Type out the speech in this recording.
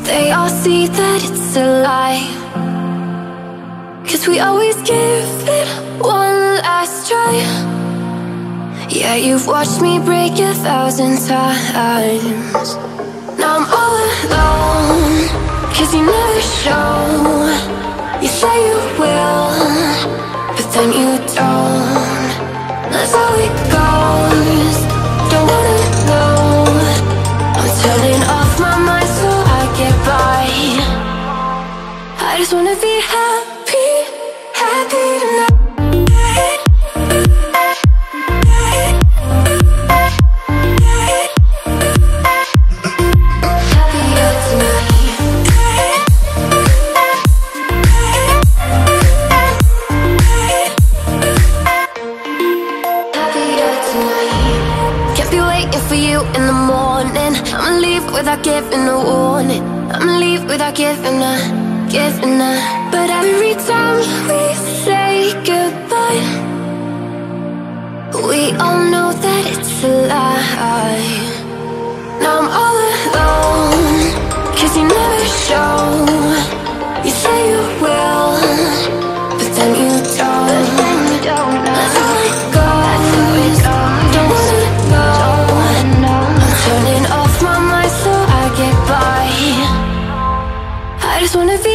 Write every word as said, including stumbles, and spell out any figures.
they all see that it's a lie. Cause we always give it one last try. Yeah, you've watched me break a thousand times. Now I'm all alone, cause you never show. You say you will, but then you don't. That's how it goes, don't wanna know. I'm turning off my mind so I get by. I just wanna be happy, happy tonight. Without giving a warning, I'ma leave without giving a, giving a. But every time we say goodbye, we all know that it's a lie. Now I'm all alone, cause you never show. You say you will, but then you don't. That's how it goes, don't wanna know. I'm turning off my mind so I get by. I just wanna be